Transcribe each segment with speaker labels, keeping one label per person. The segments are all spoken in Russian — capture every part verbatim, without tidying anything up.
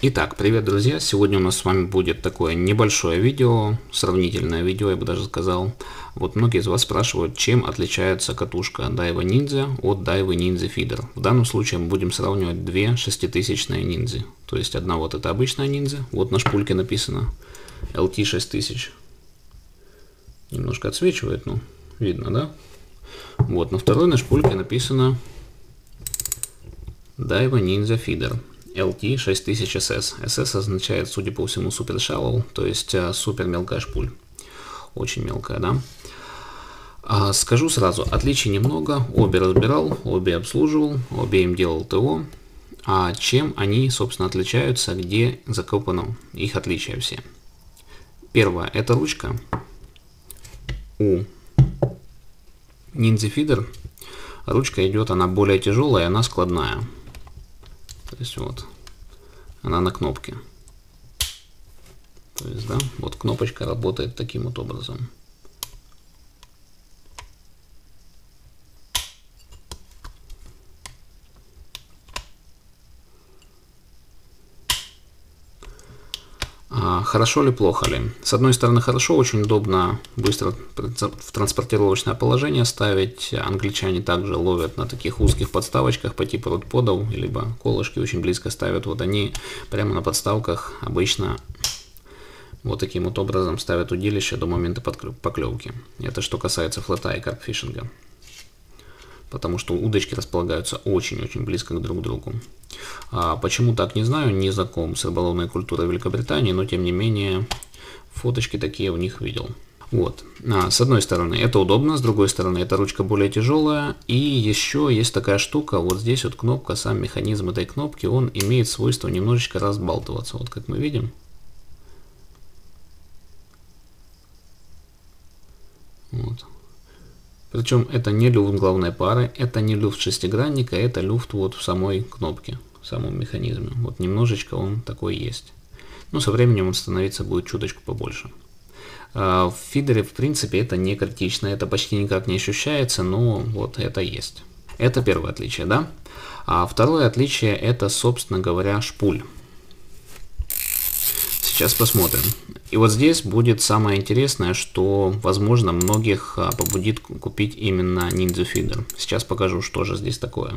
Speaker 1: Итак, привет, друзья! Сегодня у нас с вами будет такое небольшое видео, сравнительное видео, я бы даже сказал. Вот многие из вас спрашивают, чем отличается катушка Daiwa Ninja от Daiwa Ninja Feeder. В данном случае мы будем сравнивать две шеститысячные Ninja. То есть одна вот это обычная Ninja, вот на шпульке написано эл ти шесть тысяч. Немножко отсвечивает, но видно, да? Вот, на второй на шпульке написано Daiwa Ninja Feeder. эл ти шесть тысяч эс эс. эс эс означает, судя по всему, Super Shallow, то есть супер мелкая шпуль. Очень мелкая, да? А, скажу сразу, отличий немного. Обе разбирал, обе обслуживал, обе им делал ТО. А чем они, собственно, отличаются, где закопано их отличия все? Первое, это ручка. У Ninja Feeder ручка идет, она более тяжелая, она складная. То есть вот, она на кнопке. То есть, да, вот кнопочка работает таким вот образом. А хорошо ли, плохо ли? С одной стороны, хорошо, очень удобно быстро в транспортировочное положение ставить. Англичане также ловят на таких узких подставочках по типу ротподов, либо колышки очень близко ставят. Вот они прямо на подставках обычно вот таким вот образом ставят удилище до момента поклевки. Это что касается флота и карпфишинга. Потому что удочки располагаются очень-очень близко друг к другу. А почему так, не знаю, не знаком с рыболовной культурой Великобритании, но тем не менее фоточки такие у них видел. Вот. А, с одной стороны это удобно, с другой стороны эта ручка более тяжелая. И еще есть такая штука, вот здесь вот кнопка, сам механизм этой кнопки, он имеет свойство немножечко разбалтываться. Вот как мы видим. Вот. Причем это не люфт главной пары, это не люфт шестигранника, это люфт вот в самой кнопке, в самом механизме. Вот немножечко он такой есть. Но со временем он становиться будет чуточку побольше. В фидере, в принципе, это не критично, это почти никак не ощущается, но вот это есть. Это первое отличие, да? А второе отличие, это, собственно говоря, шпуль. Сейчас посмотрим. И вот здесь будет самое интересное, что, возможно, многих побудит купить именно Ninja Feeder. Сейчас покажу, что же здесь такое.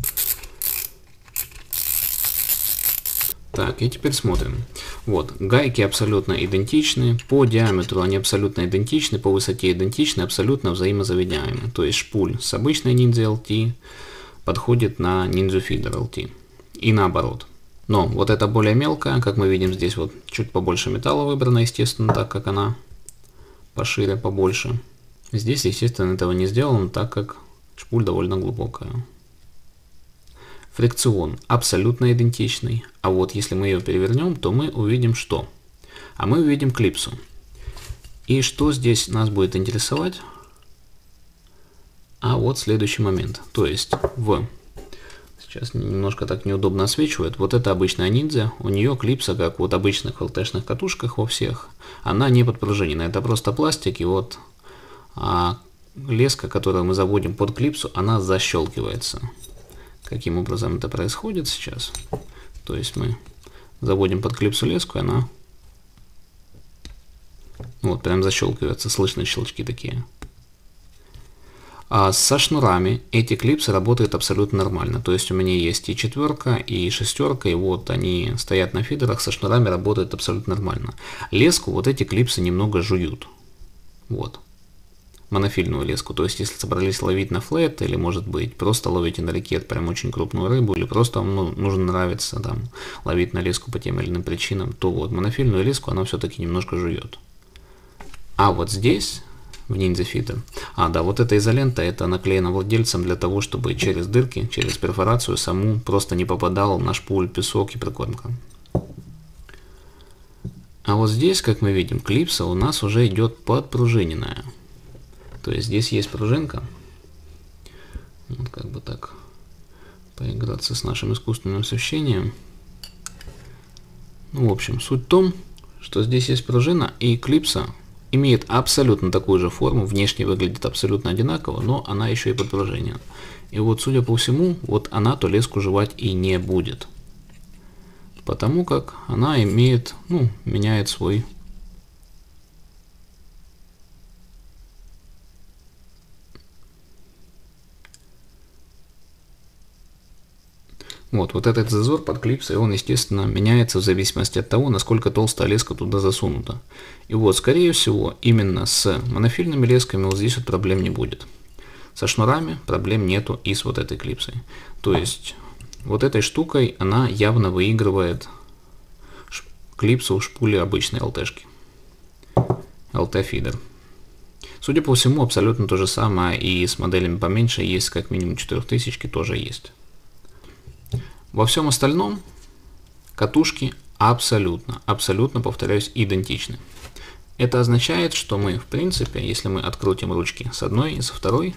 Speaker 1: Так, и теперь смотрим. Вот, гайки абсолютно идентичны, по диаметру они абсолютно идентичны, по высоте идентичны, абсолютно взаимозаменяемы. То есть шпуль с обычной Ninja эл ти подходит на Ninja Feeder эл ти. И наоборот. Но вот это более мелкая, как мы видим здесь вот чуть побольше металла выбрано, естественно, так как она пошире, побольше. Здесь, естественно, этого не сделано, так как шпуль довольно глубокая. Фрикцион абсолютно идентичный, а вот если мы ее перевернем, то мы увидим что? А мы увидим клипсу. И что здесь нас будет интересовать? А вот следующий момент. То есть в... Сейчас немножко так неудобно освечивает. Вот это обычная Ninja, у нее клипса, как вот обычных эл ти-шных катушках во всех, она не подпружинена. Это просто пластик, и вот а леска, которую мы заводим под клипсу, она защелкивается. Каким образом это происходит сейчас? То есть мы заводим под клипсу леску, и она вот прям защелкивается, слышны щелчки такие. А со шнурами эти клипсы работают абсолютно нормально. То есть у меня есть и четверка, и шестерка, и вот они стоят на фидерах, со шнурами работают абсолютно нормально. Леску вот эти клипсы немного жуют. Вот. Монофильную леску. То есть если собрались ловить на флет, или может быть просто ловите на рекет прям очень крупную рыбу, или просто вам ну, нужно нравится там ловить на леску по тем или иным причинам, то вот монофильную леску она все-таки немножко жует. А вот здесь... в Ninja Feeder. А, да, вот эта изолента, это наклеена владельцем для того, чтобы через дырки, через перфорацию саму просто не попадал на шпуль, песок и прикормка. А вот здесь, как мы видим, клипса у нас уже идет подпружиненная. То есть здесь есть пружинка. Вот как бы так поиграться с нашим искусственным освещением. Ну, в общем, суть в том, что здесь есть пружина, и клипса имеет абсолютно такую же форму, внешне выглядит абсолютно одинаково, но она еще и подпружинена. И вот, судя по всему, вот она то леску жевать и не будет. потому как она имеет, ну, меняет свой Вот, вот этот зазор под клипсой, он, естественно, меняется в зависимости от того, насколько толстая леска туда засунута. И вот, скорее всего, именно с монофильными лесками вот здесь вот проблем не будет. Со шнурами проблем нету и с вот этой клипсой. То есть, вот этой штукой она явно выигрывает клипсу у шпули обычной ЛТшки. эл ти-фидер. Судя по всему, абсолютно то же самое и с моделями поменьше есть, как минимум четырехтысячки тоже есть. Во всем остальном катушки абсолютно, абсолютно, повторяюсь, идентичны. Это означает, что мы, в принципе, если мы открутим ручки с одной и со второй,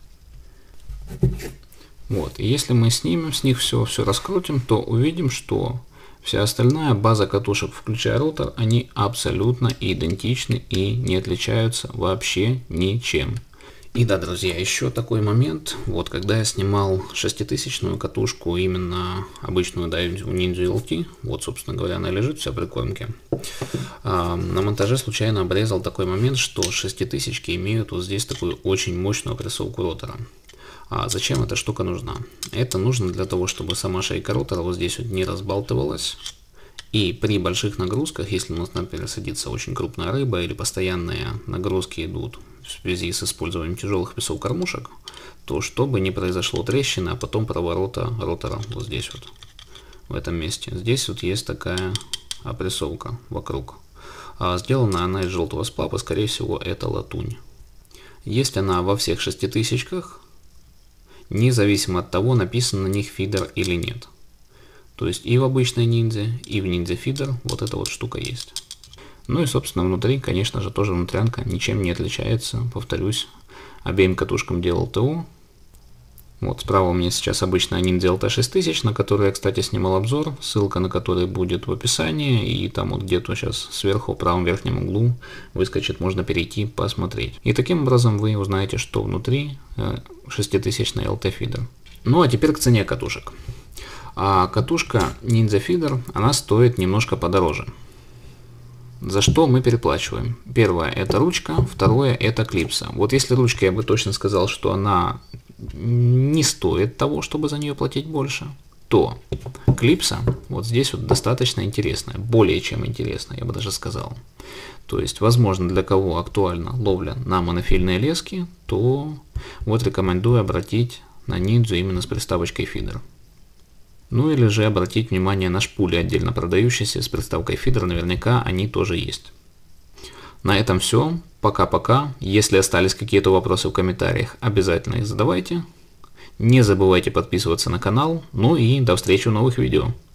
Speaker 1: вот, и если мы снимем с них все, все раскрутим, то увидим, что вся остальная база катушек, включая ротор, они абсолютно идентичны и не отличаются вообще ничем. И да, друзья, еще такой момент, вот когда я снимал шеститысячную катушку, именно обычную, да, у Ninja эл ти, вот, собственно говоря, она лежит вся в прикормке, а, на монтаже случайно обрезал такой момент, что шеститысячки имеют вот здесь такую очень мощную опрессовку ротора. А зачем эта штука нужна? Это нужно для того, чтобы сама шейка ротора вот здесь вот не разбалтывалась. И при больших нагрузках, если у нас, например, садится очень крупная рыба или постоянные нагрузки идут в связи с использованием тяжелых весов кормушек, то чтобы не произошло трещины, а потом проворота ротора вот здесь вот, в этом месте. Здесь вот есть такая опрессовка вокруг. А сделана она из желтого сплава, скорее всего, это латунь. Есть она во всех шеститысячках, независимо от того, написан на них фидер или нет. То есть и в обычной ниндзя, и в ниндзя фидер вот эта вот штука есть. Ну и, собственно, внутри, конечно же, тоже внутрянка ничем не отличается. Повторюсь, обеим катушкам делал ТО. Вот справа у меня сейчас обычная ниндзя эл ти шесть тысяч, на которой я, кстати, снимал обзор. Ссылка на который будет в описании. И там вот где-то сейчас сверху в правом верхнем углу выскочит, можно перейти, посмотреть. И таким образом вы узнаете, что внутри шеститысячный эл ти фидер. Ну а теперь к цене катушек. А катушка Ninja Feeder, она стоит немножко подороже. За что мы переплачиваем? Первое это ручка, второе это клипса. Вот если ручка, я бы точно сказал, что она не стоит того, чтобы за нее платить больше, то клипса вот здесь вот достаточно интересная, более чем интересная, я бы даже сказал. То есть, возможно, для кого актуальна ловля на монофильные лески, то вот рекомендую обратить на ниндзю именно с приставочкой фидер. Ну или же обратить внимание на шпули, отдельно продающиеся с приставкой фидер, наверняка они тоже есть. На этом все. Пока-пока. Если остались какие-то вопросы в комментариях, обязательно их задавайте. Не забывайте подписываться на канал. Ну и до встречи в новых видео.